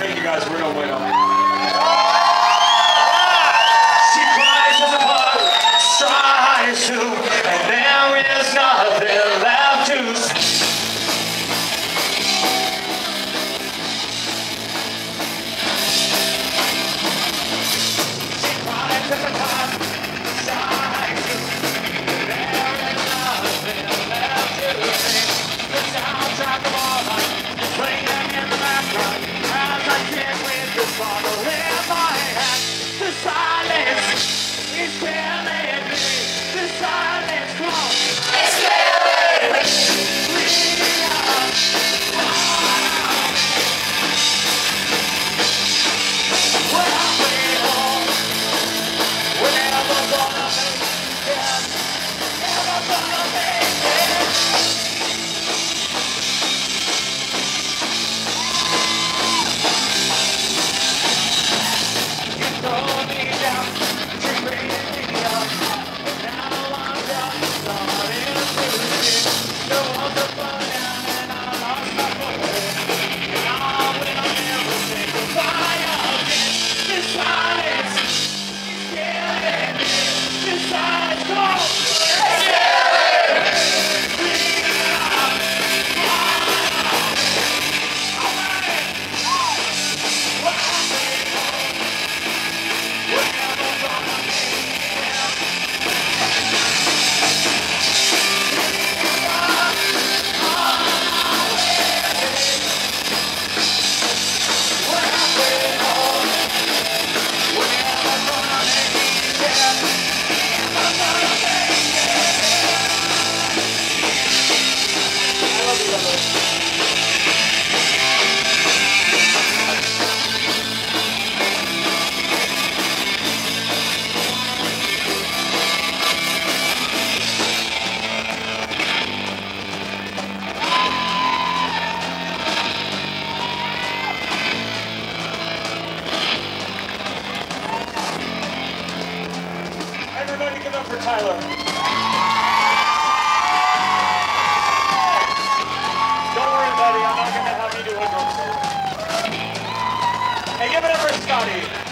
Thank you guys, we're gonna win She cries as a part, tries to, and there is nothing left to say. She cries as a part, tries to, and there is nothing left to say. The soundtrack of our life is playing in the background as I sit with this bottle in my hand. The silence is killing me. The silence close. It's killing me. When I wait home, we're never gonna make it. Never gonna make it. You throw me down, you bring me up. Now I'm done, starting to see. The walls are falling down and I lost my way. And I will never say goodbye again. The silence is killing me. The silence goes. It's killing me. Everybody give up for Tyler. Don't worry, buddy. I'm not going to have you do a drum solo. Hey, give it up for Scotty.